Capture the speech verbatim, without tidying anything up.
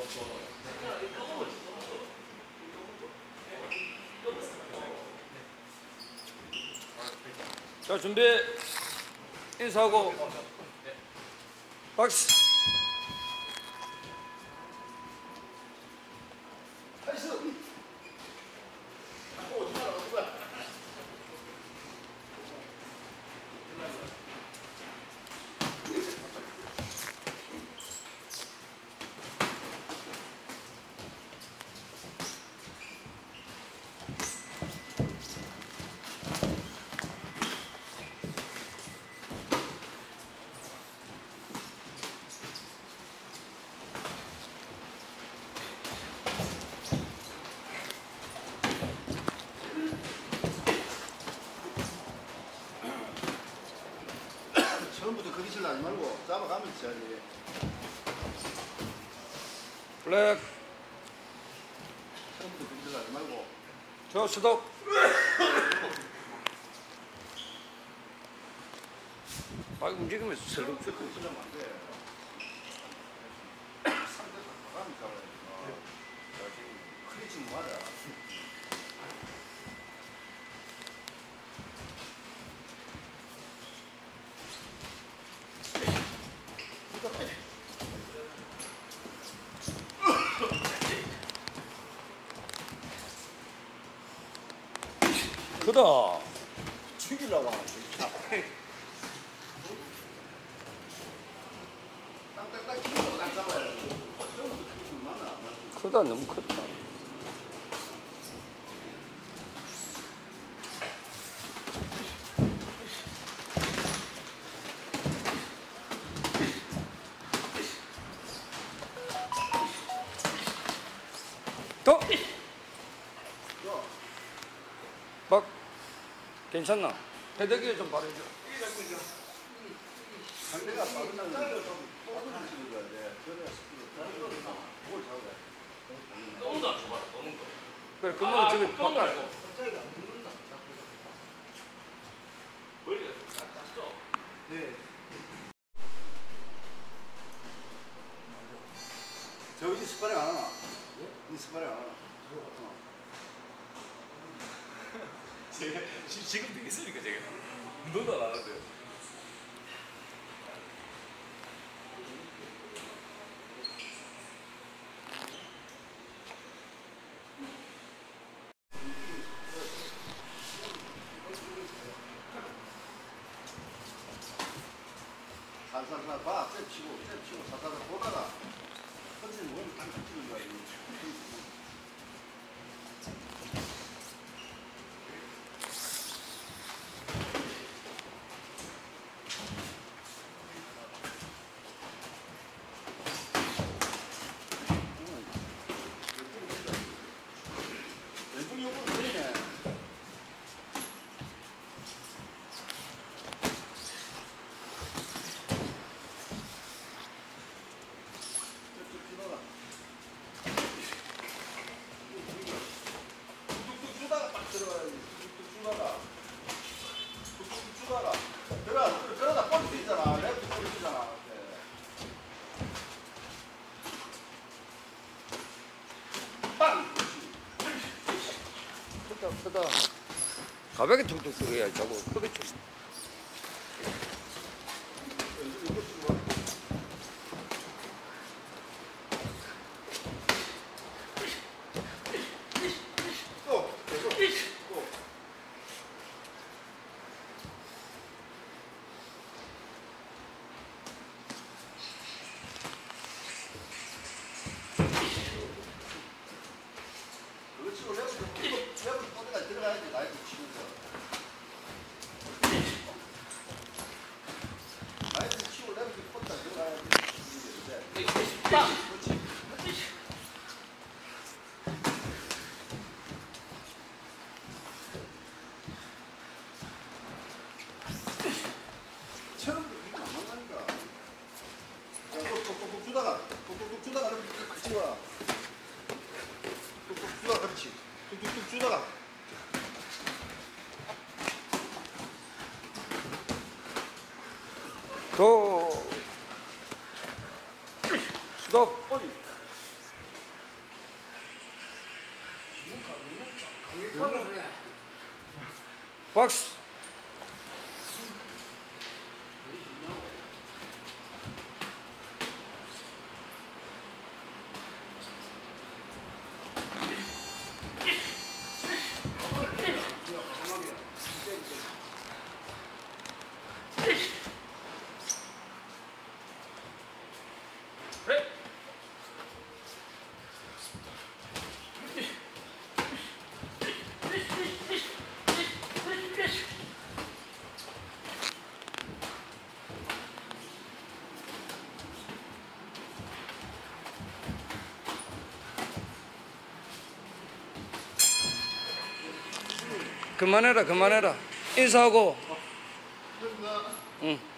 자, 준비. 인사하고. 박수. 처음부터 그리실 하지 말고 잡아가면 쳐야지. 블랙. 처음부터 그리실 하지 말고. 저 스톱. 막 움직이면서 슬금 슬금. 그러면 안 돼. 상대 가가면 잡아야지. 크리칭 맞아. 크다. 죽이려고 하는 진짜. 땅땅땅 치고 딱 잡아야지. 크다, 너무 크다. 더! 막, 괜찮나? 헤드기에 좀 바르죠. 상대가 빠른 날 빠른 식으로 가야 돼. 그래야 스피드. 뭘 잡아야 돼. 너무 안 좋아, 너무 거. 그래, 그러면 저기 바꿔. 머리가 딱 땄어. 네. 저기 스파링 안 하나? 이 스파링 안 하나? 어. 제가 지금 되겠습니까, 제가? 너도 안 하는데. 살살살 봐. 잽 치고, 잽 치고, 살살살 보다가 터지는 건 딱 터지는 거야. 왼쪽 옆으로 돌리네. 뚝뚝 주다가 딱 들어가야지. 뚝뚝 주다가. 뚝뚝 주다가. 들어, 그러다 볼 수 있잖아. 레프트 볼수 있잖아. 빵! 크다, 크다. 가볍게 툭툭 들어야지, 자꾸 크게 쳐. 또, 계속. 또. 그거 치고 레프트, 레프트 포대까지 들어가야지. 나이트 치면서. 나이트 치고 레프트 포대까지 들어가야지. 빵! 그렇지. 처음부터 이거 안 맞는다니까. 야, 똑똑똑 주다가, 똑똑똑 주다가 이렇게 같이 와. 뚝뚝 주다가 그렇지. 뚝뚝뚝 주다가. 더. 스톱. 그만해라 그만해라 인사하고 응.